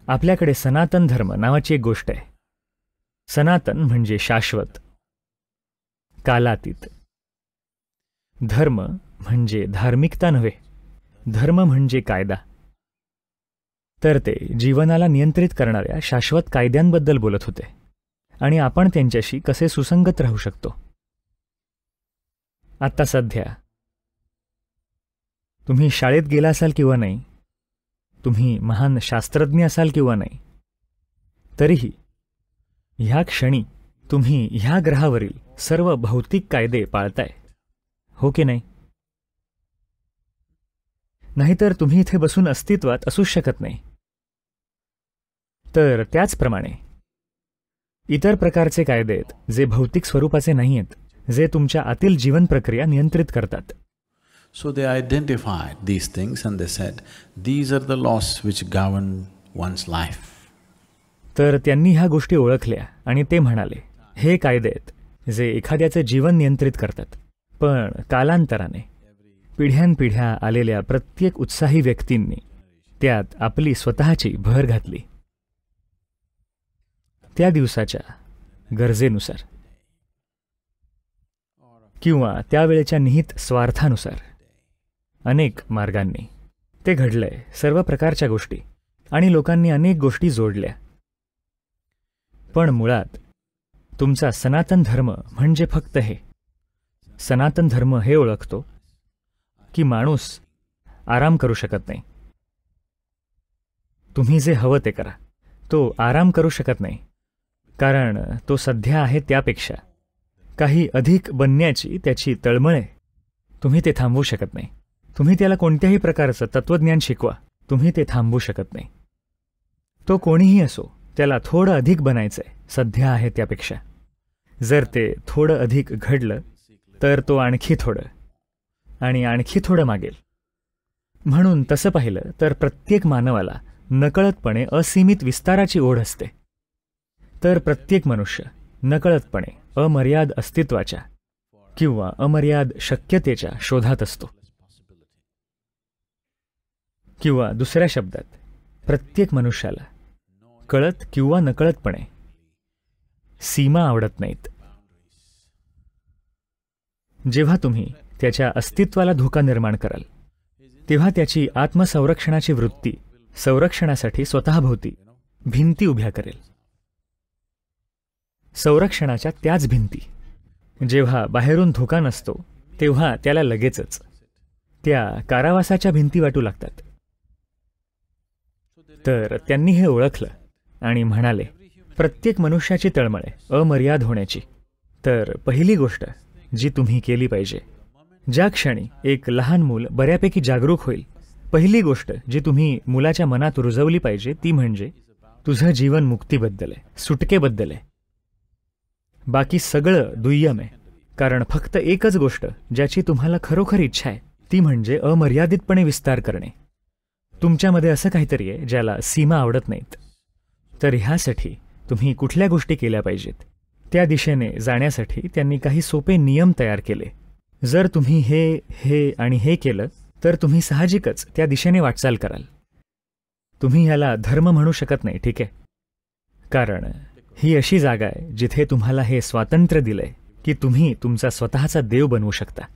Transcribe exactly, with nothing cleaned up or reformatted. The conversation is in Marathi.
आपल्याकडे सनातन धर्म नावाची एक गोष्ट आहे. सनातन म्हणजे शाश्वत, कालातीत. धर्म म्हणजे धार्मिकता नव्हे, धर्म म्हणजे कायदा. तर ते जीवनाला नियंत्रित करणाऱ्या शाश्वत कायद्यांबद्दल बोलत होते आणि आपण त्यांच्याशी कसे सुसंगत राहू शकतो. आता सध्या तुम्ही शाळेत गेला असाल किंवा नाही, तुम्ही महान शास्त्रज्ञ असाल किंवा नाही, तरीही ह्या क्षणी तुम्ही ह्या ग्रहावरील सर्व भौतिक कायदे पाळताय, हो की नाही? नाहीतर तुम्ही इथे बसून अस्तित्वात असूच शकत नाही. तर त्याचप्रमाणे इतर प्रकारचे कायदे आहेत जे भौतिक स्वरूपाचे नाही आहेत, जे तुमच्या आतील जीवन प्रक्रिया नियंत्रित करतात. So they identified these things and they said, these are the laws which govern one's life. तर त्यांनी ह्या गोष्टी ओळखल्या आणि ते म्हणाले, हे कायदे आहेत जे एखाद्याचे जीवन नियंत्रित करतात. पण कालांतराने पिढ्यानपिढ्या आलेल्या प्रत्येक उत्साही व्यक्तींनी त्यात आपली स्वतःची भर घातली. त्या दिवसाच्या गरजेनुसार किंवा त्यावेळेच्या निहित स्वार्थानुसार अनेक मार्गांनी ते घडलंय. सर्व प्रकारच्या गोष्टी आणि लोकांनी अनेक गोष्टी जोडल्या. पण मुळात तुमचा सनातन धर्म म्हणजे फक्त हे. सनातन धर्म हे ओळखतो की माणूस आराम करू शकत नाही. तुम्ही जे हवं ते करा, तो आराम करू शकत नाही, कारण तो सध्या आहे त्यापेक्षा काही अधिक बनण्याची त्याची तळमळ आहे. तुम्ही ते थांबवू शकत नाही. तुम्ही त्याला कोणत्याही प्रकारचं तत्त्वज्ञान शिकवा, तुम्ही ते थांबवू शकत नाही. तो कोणीही असो, त्याला थोडं अधिक बनायचंय सध्या आहे त्यापेक्षा. जर ते थोडं अधिक घडलं तर तो आणखी थोडं आणि आणखी थोडं मागेल. म्हणून तसं पाहिलं तर प्रत्येक मानवाला नकळतपणे असीमित विस्ताराची ओढ असते. तर प्रत्येक मनुष्य नकळतपणे अमर्याद अस्तित्वाच्या किंवा अमर्याद शक्यतेच्या शोधात असतो. किंवा दुसऱ्या शब्दात, प्रत्येक मनुष्याला कळत किंवा नकळतपणे सीमा आवडत नाहीत. जेव्हा तुम्ही त्याच्या अस्तित्वाला धोका निर्माण कराल, तेव्हा त्याची आत्मसंरक्षणाची वृत्ती संरक्षणासाठी स्वतःभोवती भिंती उभ्या करेल. संरक्षणाच्या त्याच भिंती. जेव्हा बाहेरून धोका नसतो तेव्हा त्याला लगेचच त्या कारावासाच्या भिंती वाटू लागतात. तर त्यांनी हे ओळखलं आणि म्हणाले, प्रत्येक मनुष्याची तळमळ आहे अमर्याद होण्याची. तर पहिली गोष्ट जी तुम्ही केली पाहिजे, ज्या क्षणी एक लहान मूल बऱ्यापैकी जागरूक होईल, पहिली गोष्ट जी तुम्ही मुलाच्या मनात रुजवली पाहिजे ती म्हणजे तुझं जीवन मुक्तीबद्दल आहे, सुटकेबद्दल आहे. बाकी सगळं दुय्यम आहे. कारण फक्त एकच गोष्ट ज्याची तुम्हाला खरोखर इच्छा आहे ती म्हणजे अमर्यादितपणे विस्तार करणे. तुमच्यामध्ये असं काहीतरी आहे ज्याला सीमा आवडत नाहीत. तर ह्यासाठी तुम्ही कुठल्या गोष्टी केल्या पाहिजेत, त्या दिशेने जाण्यासाठी त्यांनी काही सोपे नियम तयार केले. जर तुम्ही हे हे आणि हे केलं तर तुम्ही साहजिकच त्या दिशेने वाटचाल कराल. तुम्ही ह्याला धर्म म्हणू शकत नाही, ठीक आहे? कारण ही अशी जागा आहे जिथे तुम्हाला हे स्वातंत्र्य दिलंय की तुम्ही तुमचा स्वतःचा देव बनवू शकता.